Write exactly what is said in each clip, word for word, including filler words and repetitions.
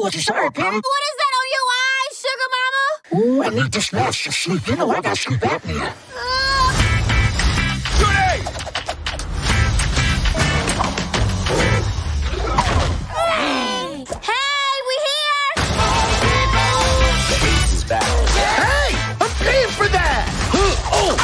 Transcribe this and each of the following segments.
what you sorry, Penny? What is that on your eyes, sugar mama? Ooh, I need this watch to sleep. You know I got sleep apnea. Uh... Judy! Hey, we here! Is back. Hey, I'm paying for that. Oh,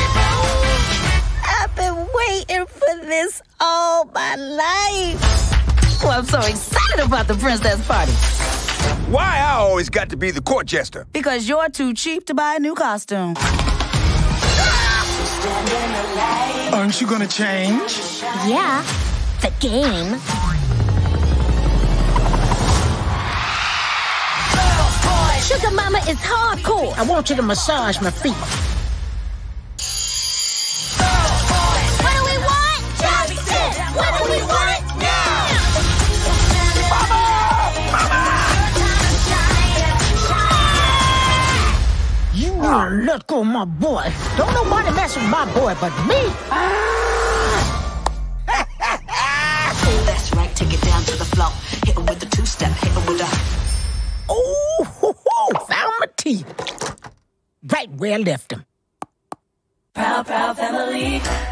I've been waiting for this all my life. Oh, I'm so excited about the princess party. Why I always got to be the court jester? Because you're too cheap to buy a new costume. aren't you gonna change? Yeah, the game. Sugar Mama is hardcore. I want you to massage my feet. What do we want? Justice! What do we want now? You will let go of my boy. Don't nobody mess with my boy but me. That's right, take it down to the floor. Hit him with the two-step, hit him with a... Oh, found my teeth. Right where I left them. Proud, proud family.